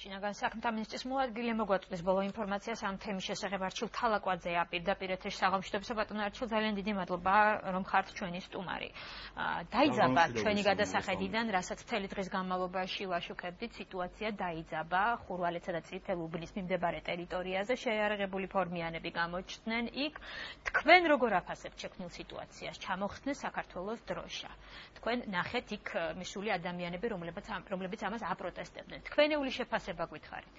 შინაგან საქმეთა მინისტრის მოადგილე მოგვაწვდის ბოლო ინფორმაციას ამ თემის შესახებ არჩილ თალაკვაძეა პირდაპირ ეთერში საღამოშტებისა ბატონო არჩილ ძალიან დიდი მადლობა რომ ხართ ჩვენი სტუმარი. დაიძაბა ჩვენი გადასახედიდან, რასაც მთელი დღის განმავლობაში ვაშუქებდით, სიტუაცია დაიძაბა ხურვალეთსა და წითელ უბნის მიმდებარე ტერიტორიაზე შეიარაღებული ფორმიანები გამოჩნდნენ იქ. თქვენ როგორ აფასებთ შექმნილ სიტუაციას? ჩამოხსნეს საქართველოს დროშა. თქვენ ნახეთ იქ მისული ადამიანები, რომლებიც ამას აპროტესტებდნენ. თქვენეული შეფასება გითხარით?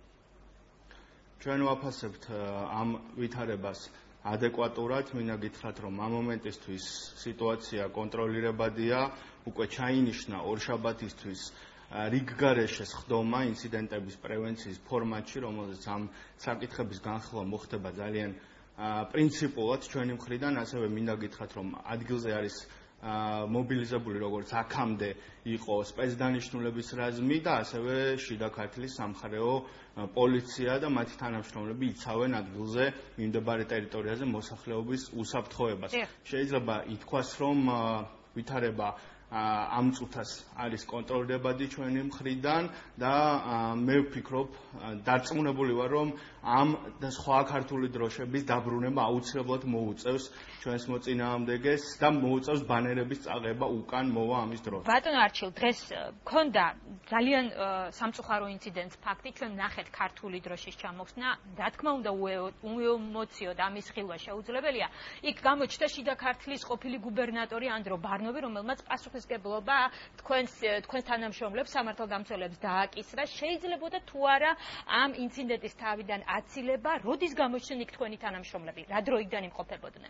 ჩვენ ვაფასებთ ამ ვითარებას ადეკვატურად, მინდა გითხრათ, რომ ამ მომენტისთვის სიტუაცია კონტროლირებადია, უკვე ჩაინიშნა ორშაბათისთვის რიგგარეშე სხდომა ინციდენტების პრევენციის ფორმატში, რომელზეც ამ საკითხების განხილვა მოხდება ძალიან პრინციპულად ჩვენი მხრიდან, ასევე მინდა გითხრათ, რომ ადგილზე არის მობილიზებული როგორც აქამდე იყო სპეცდანიშნულების რაზმი და ასევე შიდა ქართლის სამხარეო პოლიცია და მათი თანამშრომლები იცავენ ადგილზე მიმდებარე ტერიტორიაზე მოსახლეობის უსაფრთხოებას. შეიძლება ითქვას, რომ ვითარება ამ წუთას არის კონტროლირებადი ჩვენი მხრიდან და მე ვფიქრობ, დარწმუნებული ვარ, რომ ამ და სხვა ქართული დროშების დაბრუნება აუცილებლად მოუწევს ჩვენს მოწინააღმდეგეს და მოუწევს ბანერების წაღება უკან მოვა ამის დროს. ბატონო არჩილ, დღეს გქონდა ძალიან სამწუხარო ინციდენტს ფაქტი, ჩვენ ნახეთ ქართული დროშის ჩამოხსნა, რა თქმა უნდა უემოციოდ ამის ხილვა შეუძლებელია. იქ გამოჩნდა შიდა ქართლის ყოფილი გუბერნატორი ანდრო ბარნოვი, რომელმაც პასუხისმგებლობა თქვენს თანამშრომლებს, სამართალდამცველებს დააკისრა. შეიძლებოდა თუ არა ამ ინციდენტის თავიდან აცილება, როდის გამოჩნდნენ იქ თქვენი თანამშრომლები, რა დროიდან იმყოფებოდნენ?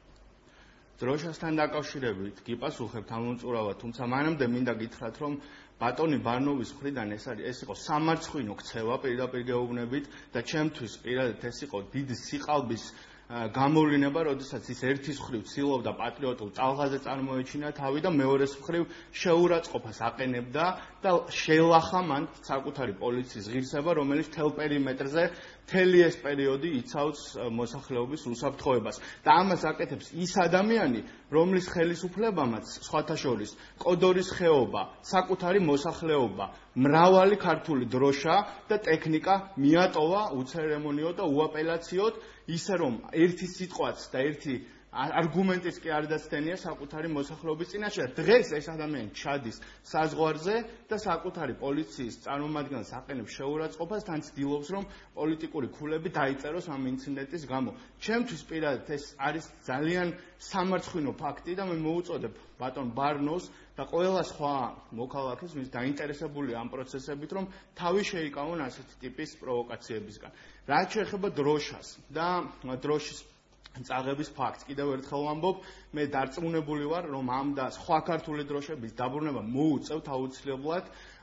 დროშასთან დაკავშირებით გიპასუხებთ ამომწურავად, თუმცა მანამდე მინდა გითხრათ, რომ ბატონი ბარნოვის მხრიდან ეს იყო სამარცხვინო ქცევა პირდაპირ გეუბნებით და ჩემთვის პირადად ეს იყო დიდი სიყალბის გამოვლინება, როდესაც ის ერთის მხრივ ცდილობდა პატრიოტულ ტალღაზე წარმოეჩინა თავი და მეორეს მხრივ შეურაცხყოფას აყენებდა და შელახა მან საკუთარი პოლიციის ღირსება, რომელიც მთელ პერიმეტრეზე მთელი ეს პერიოდი იცავს მოსახლეობის უსაფრთხოებას. და ამას აკეთებს ის ადამიანი, რომლის ხელისუფლებამაც სხვათა შორის კოდორის ხეობა, საკუთარი მოსახლეობა, მრავალი ქართული დროშა და ტექნიკა მიატოვა უცერემონიოდ და უაპელაციოდ, ისე რომ ერთი სიტყვაც და ერთი არგუმენტიც კი არ დაცდენია საკუთარი მოსახლეობის წინაშე. დღეს ეს ადამიანი ჩადის საზღვარზე და საკუთარი პოლიციის წარმომადგენელს აყენებს შეურაცხყოფას, თან ცდილობს, რომ პოლიტიკური ქულები დაიწეროს ამ ინციდენტის გამო. ჩემთვის პირადად ეს არის ძალიან სამარცხვინო ფაქტი და მე მოუწოდებ ბატონ ბარნოვს და ყველა სხვა მოქალაქეს, ვინც დაინტერესებული ამ პროცესებით, რომ თავი შეიკავონ ასეთი ტიპის პროვოკაციებისგან. რაც შეეხება დროშას და დროშის წაღების ფაქტს, კიდევ ერთხელ ვამბობ, მე დარწმუნებული ვარ, რომ ამ და სხვა ქართული დროშების დაბრუნება მოუწევთ აუცილებლად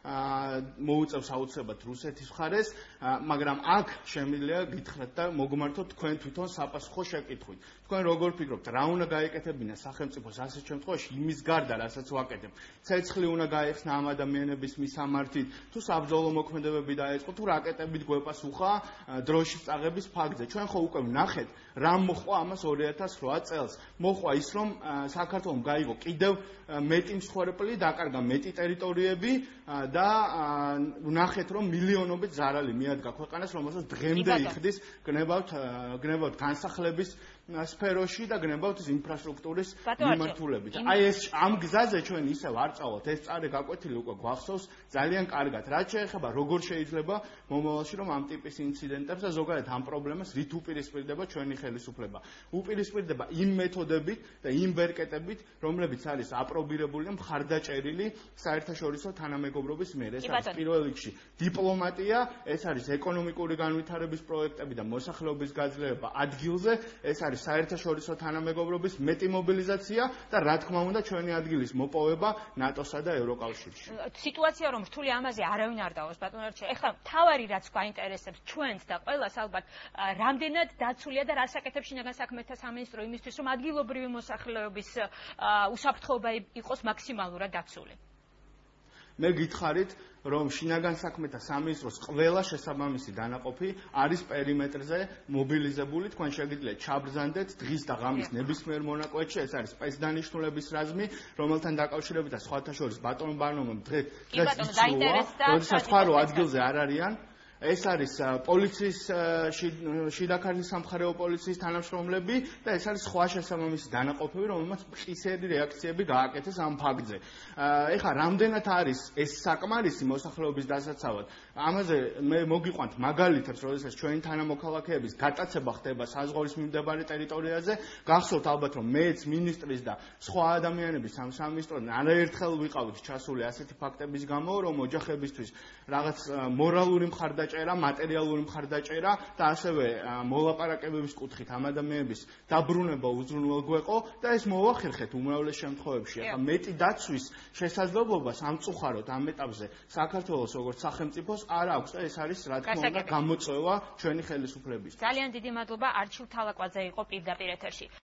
რუსეთის მხარეს, მაგრამ აქ შემიძლია გითხრათ და მოგმართოთ თქვენ თვითონ საპასუხო შეკითხვით. თქვენ როგორ ფიქრობთ, რა უნდა გაეკეთებინა სახელმწიფოს ასეთ შემთხვევაში იმის გარდა, რასაც ვაკეთებ? ცეცხლი უნდა გაეხსნა ამ ადამიანების მისამართით, თუ საბრძოლო მოქმედებები დაეწყო, თუ რაკეტებით გვეპასუხა დროშის წაღების ფაქტზე. ჩვენ ხო უკვე ვნახეთ, რა მოხდა ამას 2008 წელს. მოხდა ის, რომ საქართველოს გაიგო კიდევ მეტი მსხვერპლი, დაკარგა მეტი ტერიტორიები და ვნახეთ, რომ მილიონობით ზარალი მიადგა ქვეყანას, რომელსაც დღემდე იხდის გნებავთ განსახლების სფეროში და გნებავთ ინფრასტრუქტურის მიმართულებით. აი ეს ამ გზაზე ჩვენ ისევ არ წავალთ, ეს წარე გაკვეთილი უკვე გვახსოვს ძალიან კარგად. რაც შეეხება როგორ შეიძლება მომავალში რომ ამ ტიპის ინციდენტებს და ზოგადად ამ პრობლემას რით უპირისპირდება ჩვენი ხელისუფლება. უპირისპირდება იმ მეთოდებით და იმ ვერკეტებით, რომლებიც არის აპრობირებული და მხარდაჭერილი საერთაშორისო თანამეგობრობის მიერ. ეს არის პირველ რიგში დიპლომატია, ეს არის ეკონომიკური განვითარების პროექტები და მოსახლეობის გაძლიერება ადგილზე, ეს არის საერთაშორისო თანამეგობრობის მეტი მობილიზაცია და რა თქმა უნდა ჩვენი ადგილის მოპოვება ნატოსა და ევროკავშირში. სიტუაცია რომ რთული ამაზე არავინ არ დაოს ბატონო არჩილ. ეხლა თავარი რაც გვაინტერესებს ჩვენს და ყველას ალბათ რამდენად დაცულია და რას აკეთებს შინაგან საქმეთა სამინისტრო იმისთვის რომ ადგილობრივი მოსახლეობის უსაფრთხოება იყოს მაქსიმალურად დაცული. მე გითხარით რომ შინაგან საქმეთა სამინისტროს ყველა შესაბამისი დანაყოფი არის პერიმეტრეზე მობილიზებული, თქვენ შეგიძლიათ ჩაბრძანდეთ დღის და ღამის ნებისმიერ მონაკვეთში, ეს არის სპეცდანიშნულების რაზმი, რომელთან დაკავშირებით სხვათა შორის ბატონ ბარნოვმა დღეს დაინტერესდა, როდესაც სხვა რო ადგილზე არ არიან. ეს არის პოლიციის შიდა ქართლის სამხარეო პოლიციის თანამშრომლები და ეს არის სხვა შესაბამისი დანაყოფები, რომელმაც მყისიერი რეაქციები გააკეთეს ამ ფაქტზე. ეხლა რამდენად არის ეს საკმარისი მოსახლეობის დასაცავად? ამაზე მე მოგიყვანთ მაგალითებს, როდესაც ჩვენი თანამოქალაქეების გატაცება ხდება საზღვრის მიმდებარე ტერიტორიაზე, გახსოვთ ალბათ რომ მეც მინისტრის და სხვა ადამიანების ამ სამინისტროდან არაერთხელ ვიყავით ჩასული ასეთი ფაქტების გამო, რომ ოჯახებისთვის რაღაც მორალური მხარდაჭერა, მატერიალური მხარდაჭერა და ასევე მოლაპარაკებების კუთხით ამ ადამიანების დაბრუნება უზრუნველ გვეყო და ეს მოვახერხეთ უმრავლეს შემთხვევებში. ახლა მეტი დაცვის შესაძლებლობას ამწუხაროთ ამ ეტაპზე საქართველოს როგორც სახელმწიფოს არ აქვს და ეს არის რა თქმა უნდა გამოწვევა ჩვენი ხელისუფლების. ძალიან დიდი მადლობა არჩილ თალაკვაძე იყო პირდაპირ ეთერში.